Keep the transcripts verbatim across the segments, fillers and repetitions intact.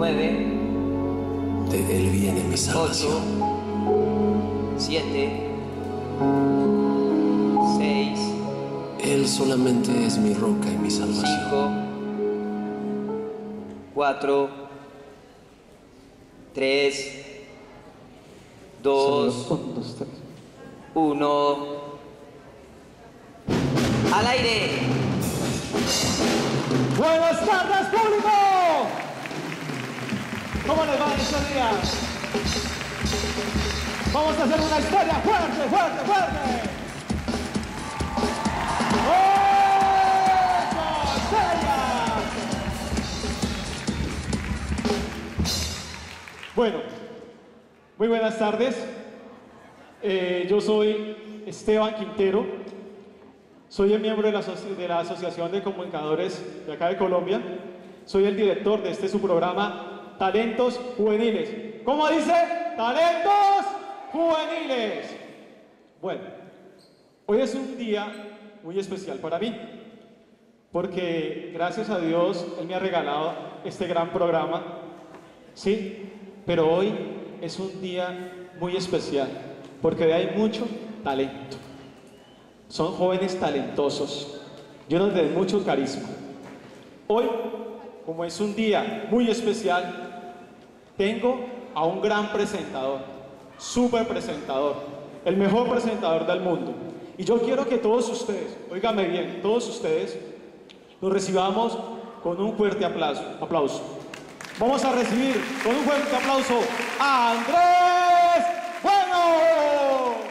nueve. De Él viene mi salvación. ocho. siete. seis. Él solamente es mi roca y mi salvación. cinco. cuatro. tres. dos. uno. ¡Al aire! Buenas tardes, público. ¿Cómo les va estos días? Vamos a hacer una historia fuerte, fuerte, fuerte. ¡Eso! ¡Estrella! Bueno, muy buenas tardes. Eh, yo soy Esteban Quintero. Soy el miembro de la, de la Asociación de Comunicadores de acá de Colombia. Soy el director de este su programa Talentos Juveniles. ¿Cómo dice? ¡Talentos Juveniles! Bueno, hoy es un día muy especial para mí, porque gracias a Dios Él me ha regalado este gran programa, ¿sí? Pero hoy es un día muy especial, porque hay mucho talento. Son jóvenes talentosos, llenos de mucho carisma. Hoy, como es un día muy especial, tengo a un gran presentador, súper presentador, el mejor presentador del mundo. Y yo quiero que todos ustedes, óigame bien, todos ustedes, lo recibamos con un fuerte aplauso. aplauso. Vamos a recibir con un fuerte aplauso a Andrés Bueno.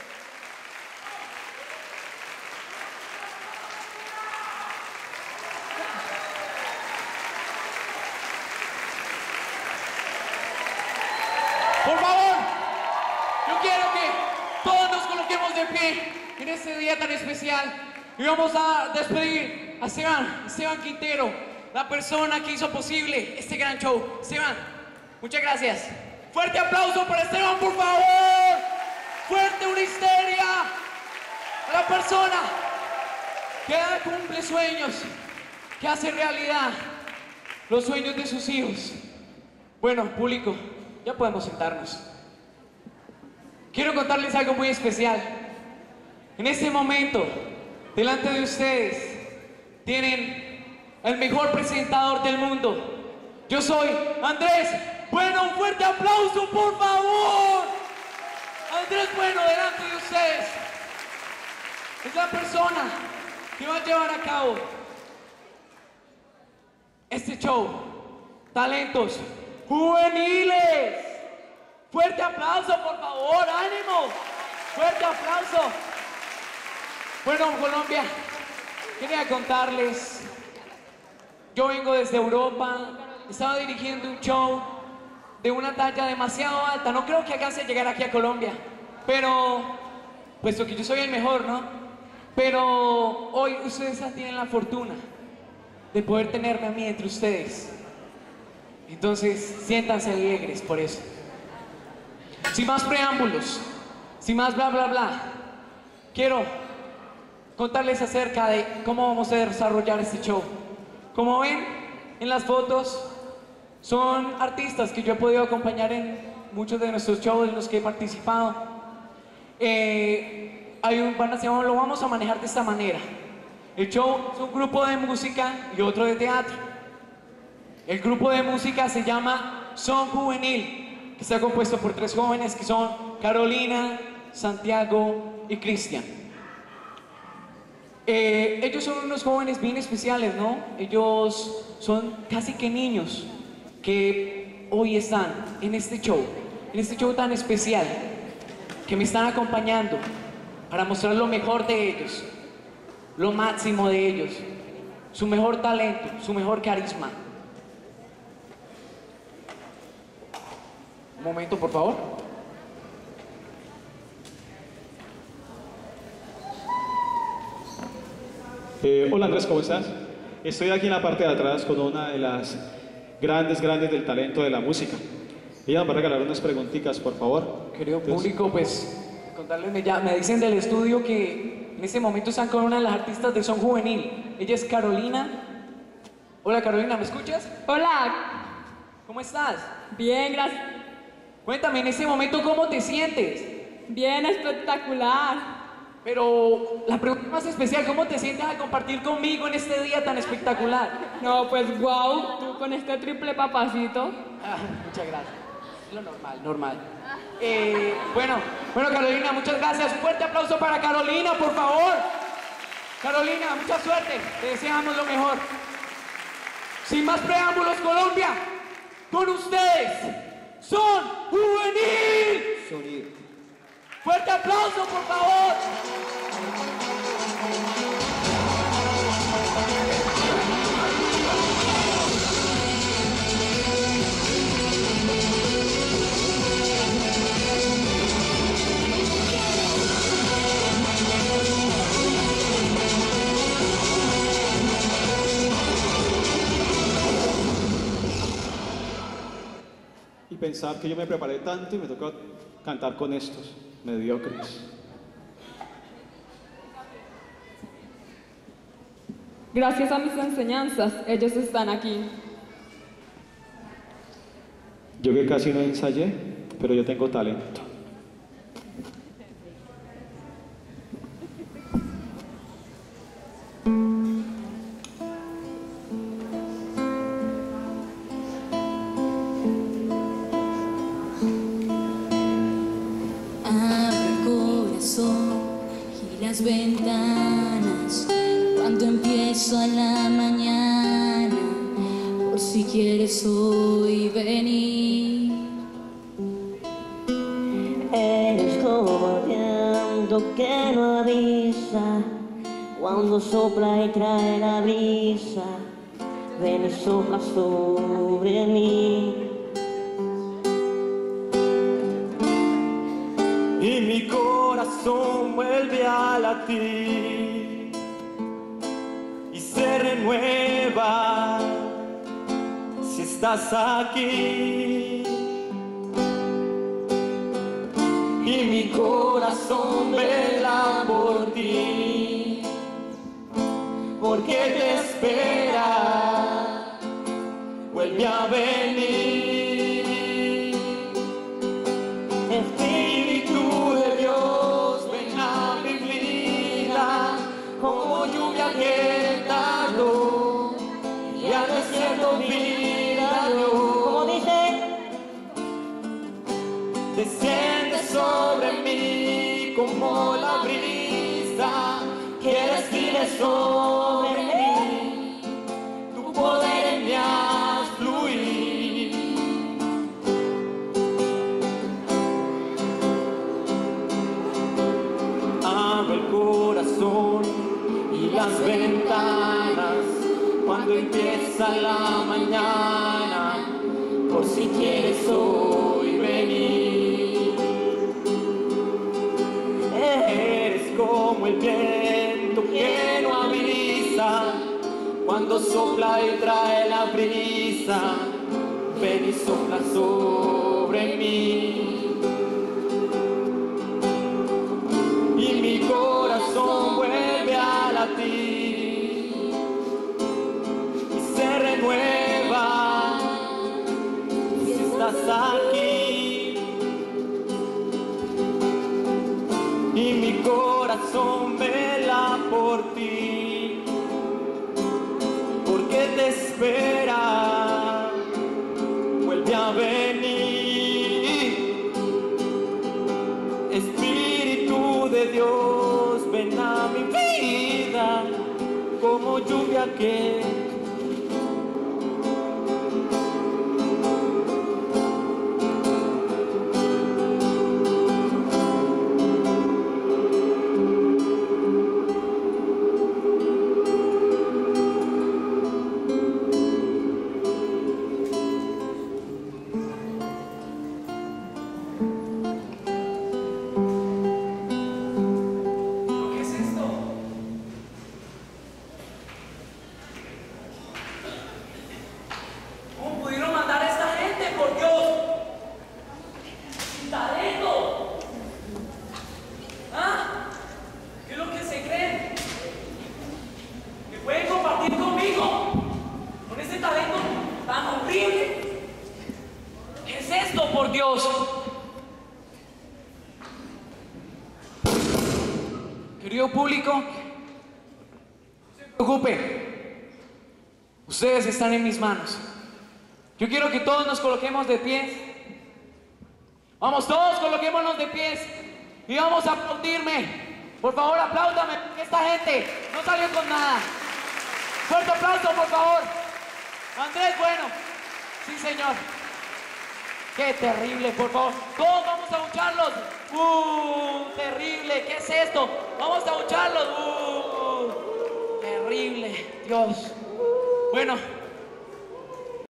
Por favor, yo quiero que todos nos coloquemos de pie en este día tan especial y vamos a despedir a Esteban, Esteban Quintero, la persona que hizo posible este gran show. Esteban, muchas gracias. Fuerte aplauso para Esteban, por favor. Fuerte, una histeria a la persona que cumple sueños, que hace realidad los sueños de sus hijos. Bueno, público, ya podemos sentarnos. Quiero contarles algo muy especial. En este momento, delante de ustedes, tienen el mejor presentador del mundo. Yo soy Andrés Bueno. Un fuerte aplauso, por favor. Andrés Bueno, delante de ustedes, es la persona que va a llevar a cabo este show, Talentos Juveniles. Fuerte aplauso, por favor, ánimo. Fuerte aplauso. Bueno, Colombia, quería contarles, yo vengo desde Europa, estaba dirigiendo un show de una talla demasiado alta, no creo que alcance a llegar aquí a Colombia, pero, puesto que yo soy el mejor, ¿no? Pero hoy ustedes tienen la fortuna de poder tenerme a mí entre ustedes. Entonces, siéntanse alegres por eso. Sin más preámbulos, sin más bla bla bla, quiero contarles acerca de cómo vamos a desarrollar este show. Como ven en las fotos, son artistas que yo he podido acompañar en muchos de nuestros shows en los que he participado. Eh, hay un, van a, lo vamos a manejar de esta manera. El show es un grupo de música y otro de teatro. El grupo de música se llama Son Juvenil, que está compuesto por tres jóvenes que son Carolina, Santiago y Cristian. Eh, ellos son unos jóvenes bien especiales, ¿no? Ellos son casi que niños que hoy están en este show, en este show tan especial, que me están acompañando para mostrar lo mejor de ellos, lo máximo de ellos, su mejor talento, su mejor carisma. Un momento, por favor. Eh, hola Andrés, ¿cómo estás? Estoy aquí en la parte de atrás con una de las grandes, grandes del talento de la música. Ella nos va a regalar unas preguntitas, por favor. Querido Entonces, público, pues, contarles, me, ya, me dicen del estudio que en este momento están con una de las artistas de Son Juvenil. Ella es Carolina. Hola Carolina, ¿me escuchas? Hola. ¿Cómo estás? Bien, gracias. Cuéntame en este momento cómo te sientes. Bien, espectacular. Pero la pregunta más especial, ¿cómo te sientes al compartir conmigo en este día tan espectacular? No, pues wow, tú con este triple papacito. Ah, muchas gracias. Lo normal, normal. Eh, bueno, bueno, Carolina, muchas gracias. Un fuerte aplauso para Carolina, por favor. Carolina, mucha suerte. Te deseamos lo mejor. Sin más preámbulos, Colombia, con ustedes, Son Juvenil. Sonido. Fuerte aplauso, por favor. Y pensar que yo me preparé tanto y me toca cantar con estos mediocres. Gracias a mis enseñanzas, ellos están aquí. Yo que casi no ensayé, pero yo tengo talento. Las ventanas cuando empiezo a la mañana, por si quieres hoy venir. Eres como el viento que no avisa, cuando sopla y trae la brisa, ven y sopla sobre mí. Y mi corazón vuelve a latir y se renueva si estás aquí. Y mi corazón vela por ti, porque te espera, vuelve a venir. Espíritu de Dios, ven a mi vida, como lluvia que tardó y al desierto vida dio. Como dice, desciende sobre mí como la brisa que desfile sobre mí, tu poder en mí haz fluir. Abro el corazón y las ventanas cuando empieza la mañana, por si quieres hoy venir. Eres como el viento que no avisa, cuando sopla y trae la brisa, ven y sopla sobre mí. Y mi corazón vuelve a latir y se renueva si estás aquí. Y mi corazón vela por ti, porque te espera, vuelve a venir. Espíritu de Dios, ven a mi vida, como lluvia que Dios. Querido público, no se preocupen. Ustedes están en mis manos. Yo quiero que todos nos coloquemos de pies. Vamos, todos coloquémonos de pies y vamos a aplaudirme. Por favor, apláudame, porque esta gente no salió con nada. Fuerte aplauso, por favor. Andrés, bueno. Sí, señor. Qué terrible, por favor. Todos vamos a bucharlos. ¡Uh! Terrible. ¿Qué es esto? Vamos a bucharlos. ¡Uh! Terrible. Dios. Bueno.